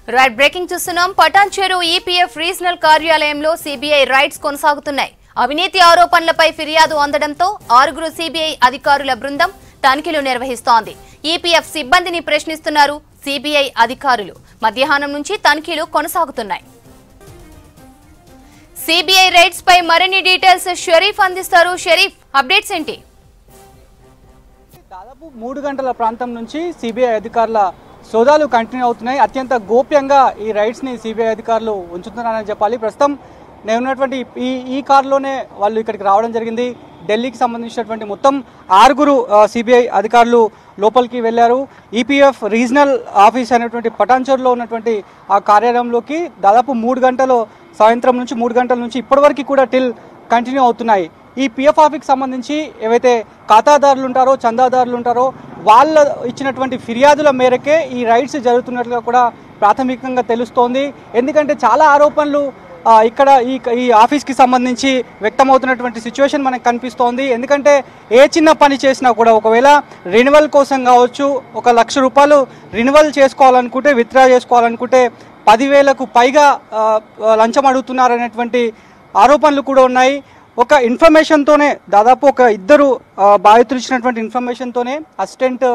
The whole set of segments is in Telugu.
రైట్ బ్రేకింగ్ చూస్తున్నాం. పటాన్చెరు ఈపీఎఫ్ రీజనల్ కార్యాలయంలో సిబిఐ రైడ్స్ కొనసాగుతున్నాయి. అవినీతి ఆరోపణలపై ఫిర్యాదు అందడంతో 6 సిబిఐ అధికారుల బృందం తనిఖీలు నిర్వహిస్తోంది. ఈపీఎఫ్ సిబ్బందిని ప్రశ్నిస్తున్నారు సిబిఐ అధికారులు. మధ్యాహ్నం నుంచి తనిఖీలు కొనసాగుతున్నాయి. సిబిఐ రైడ్స్ పై మరిన్ని డీటెయిల్స్ షరీఫ్ అందిస్తారు. షరీఫ్, అప్డేట్స్ ఏంటి? దాదాపు 3 గంటల ప్రాంతం నుంచి సిబిఐ అధికారుల సోదాలు కంటిన్యూ అవుతున్నాయి. అత్యంత గోప్యంగా ఈ రైడ్స్ని సిబిఐ అధికారులు ఉంచుతున్నారని చెప్పాలి. ప్రస్తుతం నేను ఉన్నటువంటి ఈ కారులోనే వాళ్ళు ఇక్కడికి రావడం జరిగింది. ఢిల్లీకి సంబంధించినటువంటి మొత్తం 6 సిబిఐ అధికారులు లోపలికి వెళ్ళారు. ఈపీఎఫ్ రీజనల్ ఆఫీస్ అనేటువంటి పటాన్చెరులో ఉన్నటువంటి ఆ కార్యాలయంలోకి దాదాపు 3 గంటలు సాయంత్రం నుంచి 3 గంటల నుంచి ఇప్పటివరకు కూడా టిల్ కంటిన్యూ అవుతున్నాయి. ఈ పిఎఫ్ ఆఫీస్కి సంబంధించి ఏవైతే ఖాతాదారులు ఉంటారో, చందాదారులు ఉంటారో వాళ్ళ ఇచ్చినటువంటి ఫిర్యాదుల మేరకే ఈ రైడ్స్ జరుగుతున్నట్లుగా కూడా ప్రాథమికంగా తెలుస్తోంది. ఎందుకంటే చాలా ఆరోపణలు ఇక్కడ ఈ ఆఫీస్కి సంబంధించి వ్యక్తమవుతున్నటువంటి సిచ్యువేషన్ మనకు కనిపిస్తోంది. ఎందుకంటే ఏ చిన్న పని చేసినా కూడా ఒకవేళ రెన్యువల్ కోసం కావచ్చు, 1 లక్ష రూపాయలు రెన్యువల్ చేసుకోవాలనుకుంటే, విత్డ్రా చేసుకోవాలనుకుంటే 10,000కు పైగా లంచం అడుగుతున్నారనేటువంటి ఆరోపణలు కూడా ఉన్నాయి. ఒక ఇన్ఫర్మేషన్తోనే దాదాపు 2 బాధితులు ఇచ్చినటువంటి ఇన్ఫర్మేషన్తోనే అసిస్టెంట్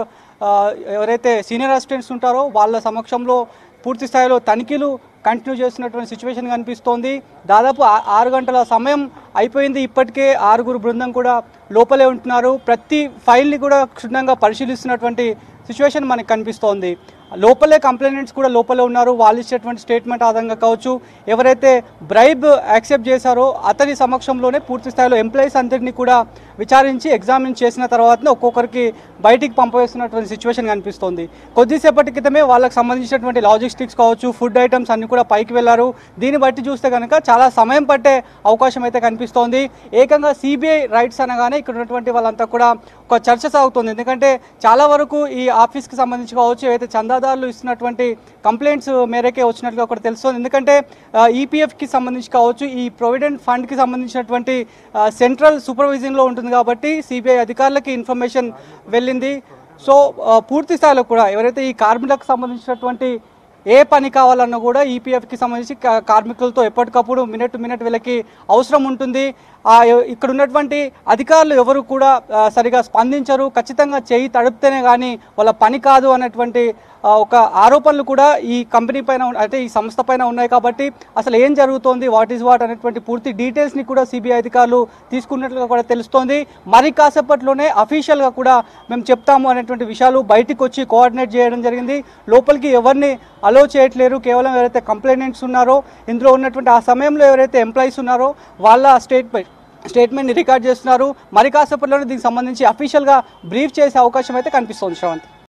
ఎవరైతే సీనియర్ అసిస్టెంట్స్ ఉంటారో వాళ్ళ సమక్షంలో పూర్తి స్థాయిలో తనిఖీలు కంటిన్యూ చేస్తున్నటువంటి సిచ్యువేషన్ కనిపిస్తోంది. దాదాపు 6 గంటల సమయం అయిపోయింది. ఇప్పటికే 6 బృందం కూడా లోపలే ఉంటున్నారు. ప్రతి ఫైల్ని కూడా క్షుణ్ణంగా పరిశీలిస్తున్నటువంటి సిచ్యువేషన్ మనకు కనిపిస్తోంది. లోపలే కంప్లైంట్స్ కూడా లోపలే ఉన్నారు. వాళ్ళు ఇచ్చేటువంటి స్టేట్మెంట్ ఆధారంగా కావచ్చు, ఎవరైతే బ్రైబ్ యాక్సెప్ట్ చేశారో అతని సమక్షంలోనే పూర్తి స్థాయిలో ఎంప్లాయీస్ అందరినీ కూడా విచారించి ఎగ్జామిన్ చేసిన తర్వాతనే ఒక్కొక్కరికి బయటికి పంపవేస్తున్నటువంటి సిచ్యువేషన్ కనిపిస్తోంది. కొద్దిసేపటి క్రితమే వాళ్ళకి సంబంధించినటువంటి లాజిస్టిక్స్ కావచ్చు, ఫుడ్ ఐటమ్స్ అన్ని కూడా పైకి వెళ్లారు. దీన్ని బట్టి చూస్తే కనుక చాలా సమయం పట్టే అవకాశం అయితే కనిపిస్తోంది. ఏకంగా సిబిఐ రైడ్స్ అనగానే ఇక్కడ ఉన్నటువంటి వాళ్ళంతా కూడా ఒక చర్చ సాగుతుంది. ఎందుకంటే చాలా వరకు ఈ ఆఫీస్కి సంబంధించి కావచ్చు, ఏవైతే చందాదారులు ఇస్తున్నటువంటి కంప్లైంట్స్ మేరకే వచ్చినట్లుగా కూడా తెలుస్తుంది. ఎందుకంటే ఈపీఎఫ్కి సంబంధించి కావచ్చు, ఈ ప్రొవిడెంట్ ఫండ్కి సంబంధించినటువంటి సెంట్రల్ సూపర్వైజింగ్లో ఉంటుంది కాబట్టి సిబిఐ అధికారులకి ఇన్ఫర్మేషన్ వెళ్ళింది. సో పూర్తి స్థాయిలో కూడా ఎవరైతే ఈ కార్మికులకు సంబంధించినటువంటి ఏ పని కావాలన్నా కూడా ఈపీఎఫ్కి సంబంధించి కార్మికులతో ఎప్పటికప్పుడు మినిట్ టు మినిట్ వీళ్ళకి అవసరం ఉంటుంది. ఇక్కడ ఉన్నటువంటి అధికారులు ఎవరు కూడా సరిగా స్పందించరు. ఖచ్చితంగా చేయి తడిపితేనే కానీ వాళ్ళ పని కాదు అనేటువంటి ఒక ఆరోపణలు కూడా ఈ కంపెనీ పైన, అంటే ఈ సంస్థ పైన ఉన్నాయి. కాబట్టి అసలు ఏం జరుగుతోంది, వాట్ ఈజ్ వాట్ అనేటువంటి పూర్తి డీటెయిల్స్ని కూడా సిబిఐ అధికారులు తీసుకున్నట్లుగా కూడా తెలుస్తోంది. మరి కాసేపట్లోనే అఫీషియల్గా కూడా మేము చెప్తాము అనేటువంటి విషయాలు బయటికి వచ్చి కోఆర్డినేట్ చేయడం జరిగింది. లోపలికి ఎవరిని అలో చేయట్లేరు. కేవలం ఎవరైతే కంప్లైంట్స్ ఉన్నారో, ఇందులో ఉన్నటువంటి ఆ సమయంలో ఎవరైతే ఎంప్లాయీస్ ఉన్నారో వాళ్ళ స్టేట్మెంట్ని రికార్డ్ చేస్తున్నారు. మరి కాసేపట్లోనే దీనికి సంబంధించి అఫీషియల్గా బ్రీఫ్ చేసే అవకాశం అయితే కనిపిస్తోంది. శ్రవంత్.